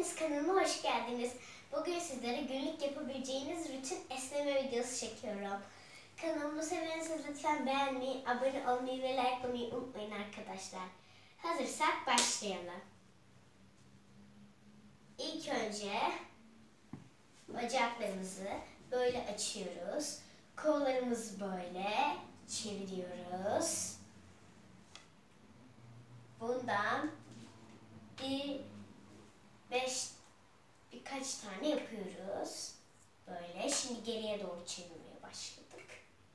Hepiniz kanalıma hoş geldiniz. Bugün sizlere günlük yapabileceğiniz rutin esneme videosu çekiyorum. Kanalımı seviyorsanız lütfen beğenmeyi, abone olmayı ve likelamayı unutmayın arkadaşlar. Hazırsak başlayalım. İlk önce bacaklarımızı böyle açıyoruz. Kollarımızı böyle çeviriyoruz. Bundan birkaç tane yapıyoruz. Böyle. Şimdi geriye doğru çevirmeye başladık.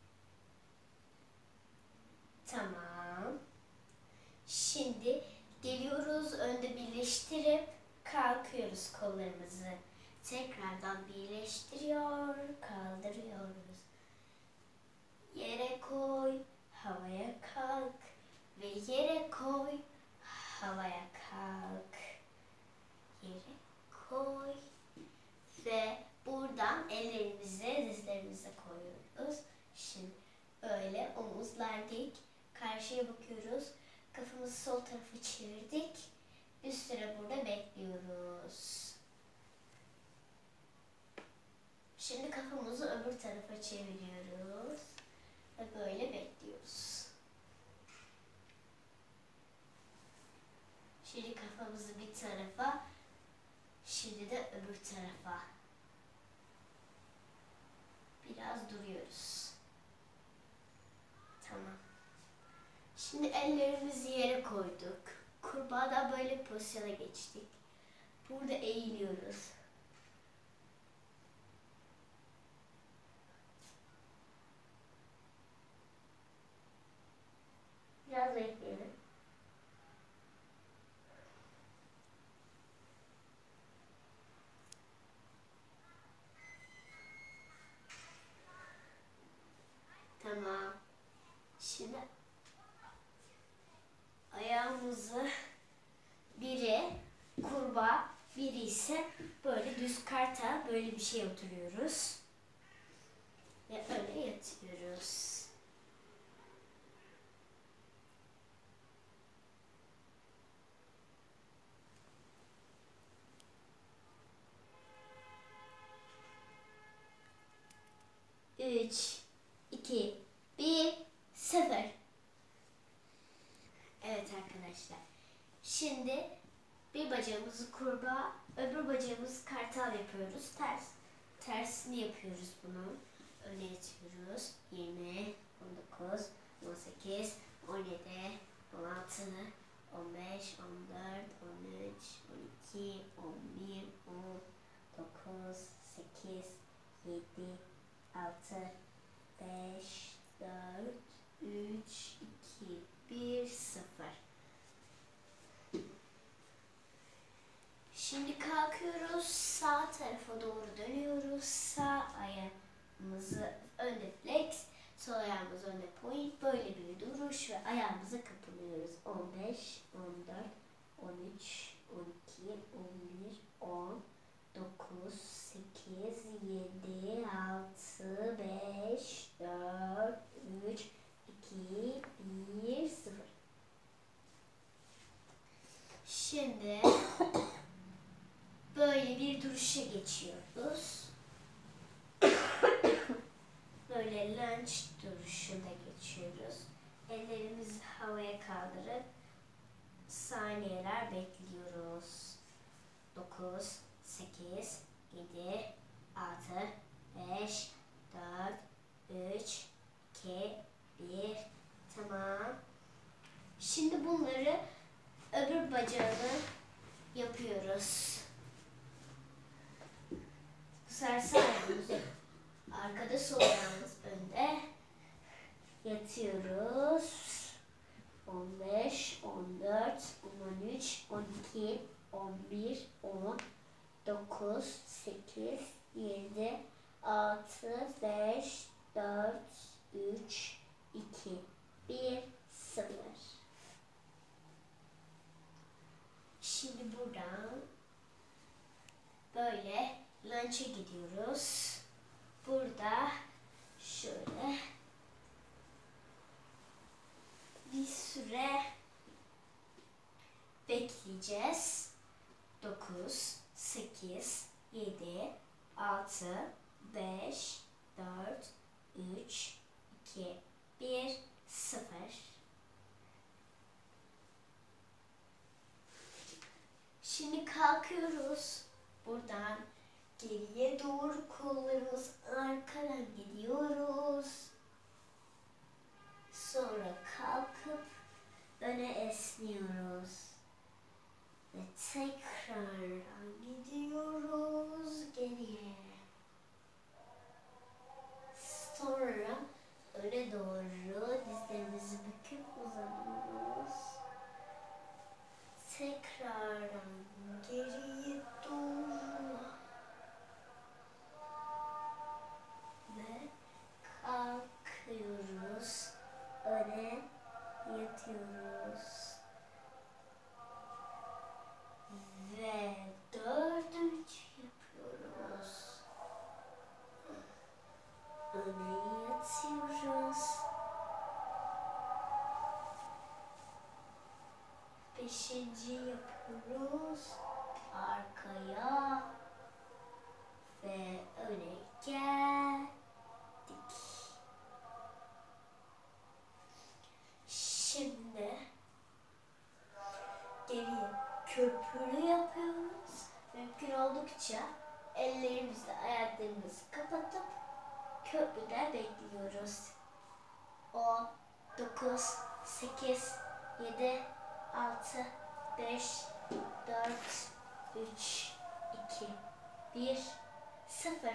Tamam. Şimdi geliyoruz. Önde birleştirip kalkıyoruz kollarımızı. Tekrardan birleştiriyor. Kaldırıyoruz. Yere koy. Havaya kalk. Ve yere koy. Havaya kalk. Yere koy ve buradan ellerimizi dizlerimize koyuyoruz. Şimdi böyle omuzlar dik, karşıya bakıyoruz. Kafamızı sol tarafa çevirdik. Bir süre burada bekliyoruz. Şimdi kafamızı öbür tarafa çeviriyoruz ve böyle bekliyoruz. Şimdi kafamızı bir tarafa, şimdi de öbür tarafa. Biraz duruyoruz. Tamam. Şimdi ellerimizi yere koyduk. Kurbağada böyle pozisyona geçtik. Burada eğiliyoruz. Biraz bekleyelim. Tamam. Şimdi ayağımızı biri kurbağa, biri ise böyle düz karta böyle bir şey oturuyoruz. Ve öyle yatıyoruz. Üç, 2, 1, 0. Evet arkadaşlar. Şimdi bir bacağımızı kurbağa, öbür bacağımızı kartal yapıyoruz. Tersini yapıyoruz bunun. Öne yatıyoruz. 20, 19, 18, 17, 16, 15, 14, 13, 12, 11, 10, 9, 8, 7, 6, 5, 4, 3, 2, 1, 0. Şimdi kalkıyoruz. Sağ tarafa doğru dönüyoruz. Sağ ayağımızı önde flex, sol ayağımız önde point. Böyle bir duruş ve ayağımızı kapılıyoruz. 15, 14, 13, 12, 11, 10, 9, 8, 7, 6, 5, 4, 3, 2, 1, 0. Şimdi böyle bir duruşa geçiyoruz. Böyle lunge duruşuna geçiyoruz. Ellerimizi havaya kaldırıp saniyeler bekliyoruz. 9, 8, 7, 6, 5, 4, 3, 2, 1. Tamam. Şimdi bunları öbür bacağını yapıyoruz. Bu sefer sağ ayağımız arkada, sol ayağımız önde. Yatıyoruz. 15, 14, 13, 12, 11, 10, 9, 8, 7, 6, 5, 4, 3, 2, 1, 0. Şimdi buradan böyle lunch'a gidiyoruz. Burada şöyle bir süre bekleyeceğiz. 9, 8, 7, 6, 5, 4, 3, 2, 1, 0. Şimdi kalkıyoruz. Buradan geriye doğru kollarımız arkadan gidiyoruz. Sonra kalkıp öne esniyoruz. Ve tekrar gidiyoruz geriye. Sonra öne doğru dizlerimizi büküp uzanıyoruz. Tekrardan geriye doğru. Ve kalkıyoruz. Öne yatıyoruz. Ve 4, 3 yapıyoruz. Öne yatıyoruz. 5. yapıyoruz. Arkaya ve öne geldik. Şimdi geriye köprülü yapıyoruz. Mümkün oldukça ellerimizle ayaklarımızı kapatıp köprüde bekliyoruz. 10, 9, 8, 7, 6, 5, 4, 3, 2, 1, 0.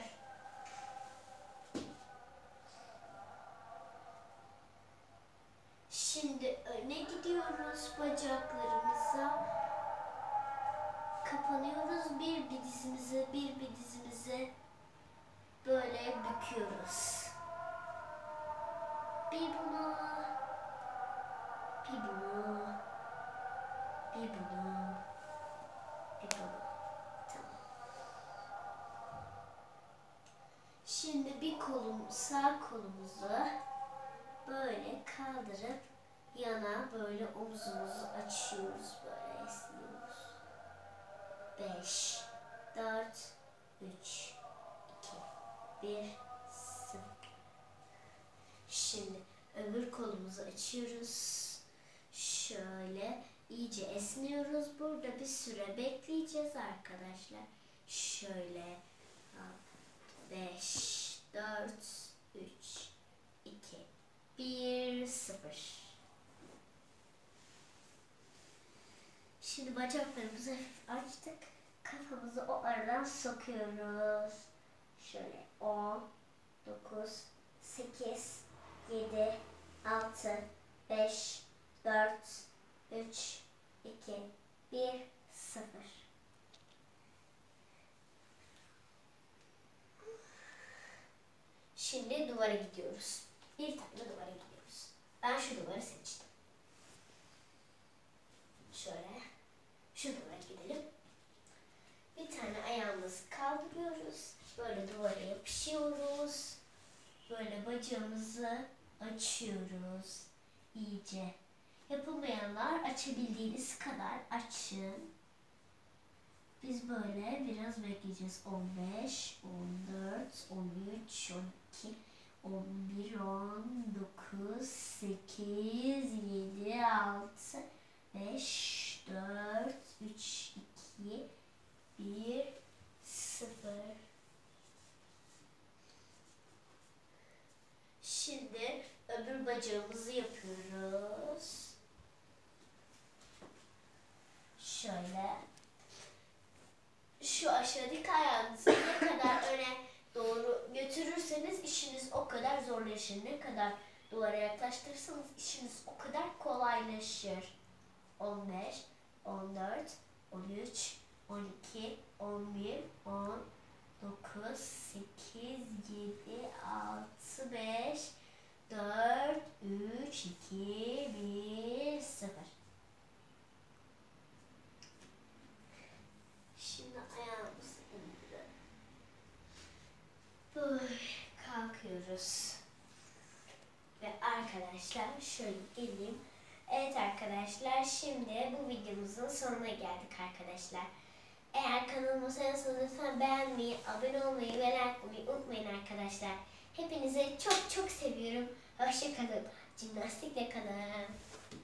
Şimdi öne gidiyoruz. Bacaklarımıza kapanıyoruz. Bir dizimizi böyle büküyoruz. Bir bunu, bir bunu, bir bunu, bir bunu. Tamam. Şimdi bir sağ kolumuzu böyle kaldırıp yana böyle omzumuzu açıyoruz, böyle esniyoruz. 5, 4, 3, 2, 1, 0. Şimdi öbür kolumuzu açıyoruz. Şöyle iyice esniyoruz. Burada bir süre bekleyeceğiz arkadaşlar. Şöyle 5, 4, 3, 2, 1, 0. Şimdi bacaklarımızı hafif açtık. Kafamızı o aradan sokuyoruz. Şöyle 10, 9, 8, 7, 6, 5, 4, 3, 2, 1, 0. Şimdi duvara gidiyoruz. Bir tane duvara gidiyoruz. Ben şu duvarı seçtim. Şöyle. Şu duvara gidelim. Bir tane ayağımızı kaldırıyoruz. Böyle duvara yapışıyoruz. Böyle bacağımızı açıyoruz. İyice. Yapamayanlar açabildiğiniz kadar açın. Biz böyle biraz bekleyeceğiz. 15, 14, 13, 12, 11, 19, 8, 7, 6, 5, 4, 3, 2, 1, 0. Şimdi öbür bacağımızı yapıyoruz. Şöyle. Şu aşağıdaki ayağınızı ne kadar öne doğru götürürseniz işiniz o kadar zorlaşır. Ne kadar duvara yaklaştırırsanız işiniz o kadar kolaylaşır. 15, 14, 13, 12, 11, 10, 9, 8, 7, 6, 5, 4, 3, 2, 1, 0. Şimdi ayağımızı indirelim. Böyle kalkıyoruz. Ve arkadaşlar şöyle geleyim. Evet arkadaşlar, şimdi bu videomuzun sonuna geldik arkadaşlar. Eğer kanalıma seviyorsanız lütfen beğenmeyi, abone olmayı ve likelamayı unutmayın arkadaşlar. Hepinizi çok çok seviyorum. Hoşça kalın. Jimnastikle kalın.